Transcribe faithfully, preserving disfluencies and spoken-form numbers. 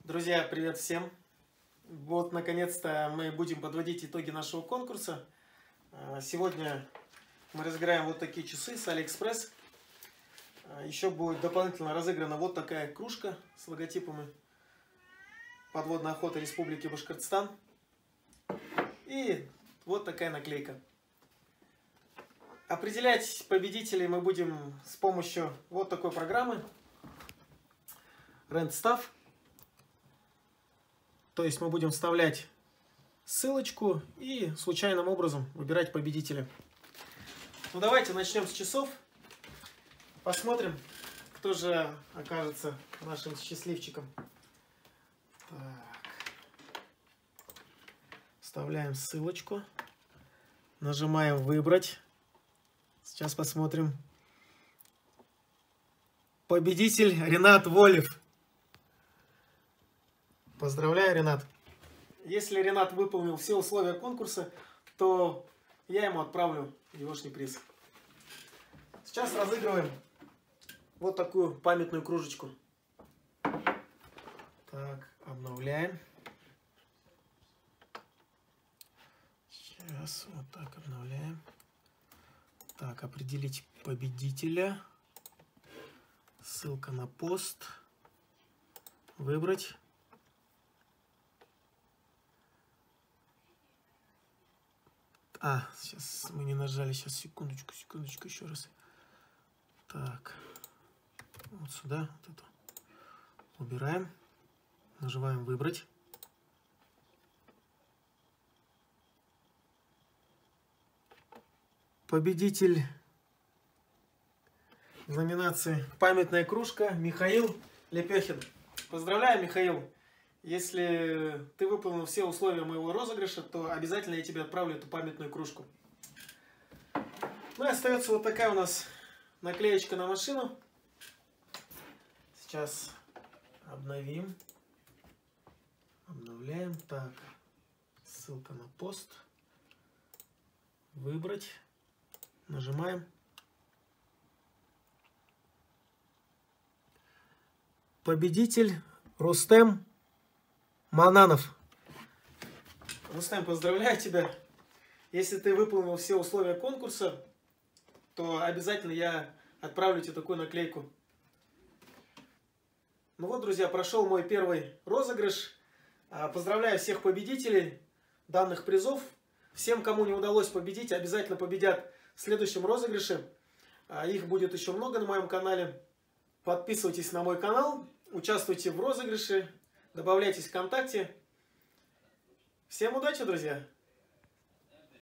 Друзья, привет всем! Вот, наконец-то мы будем подводить итоги нашего конкурса. Сегодня мы разыграем вот такие часы с Алиэкспресс. Еще будет дополнительно разыграна вот такая кружка с логотипами Подводная охота Республики Башкортостан. И вот такая наклейка. Определять победителей мы будем с помощью вот такой программы RandStuff. То есть мы будем вставлять ссылочку и случайным образом выбирать победителя. Ну давайте начнем с часов. Посмотрим, кто же окажется нашим счастливчиком. Так. Вставляем ссылочку. Нажимаем «Выбрать». Сейчас посмотрим. Победитель Ренат Волев. Поздравляю, Ренат. Если Ренат выполнил все условия конкурса, то я ему отправлю егошний приз. Сейчас разыгрываем вот такую памятную кружечку. Так, обновляем. Сейчас вот так обновляем. Так, определить победителя. Ссылка на пост. Выбрать. А, сейчас мы не нажали. Сейчас, секундочку, секундочку, еще раз. Так. Вот сюда. Вот это. Убираем. Нажимаем «Выбрать». Победитель в номинации «Памятная кружка» Михаил Лепехин. Поздравляю, Михаил! Если ты выполнил все условия моего розыгрыша, то обязательно я тебе отправлю эту памятную кружку. Ну и остается вот такая у нас наклеечка на машину. Сейчас обновим. Обновляем. Так, ссылка на пост. Выбрать. Нажимаем. Победитель Рустем Мананов. Рустем, поздравляю тебя. Если ты выполнил все условия конкурса, то обязательно я отправлю тебе такую наклейку. Ну вот, друзья, прошел мой первый розыгрыш. Поздравляю всех победителей данных призов. Всем, кому не удалось победить, обязательно победят в следующем розыгрыше. Их будет еще много на моем канале. Подписывайтесь на мой канал, участвуйте в розыгрыше, добавляйтесь ВКонтакте. Всем удачи, друзья!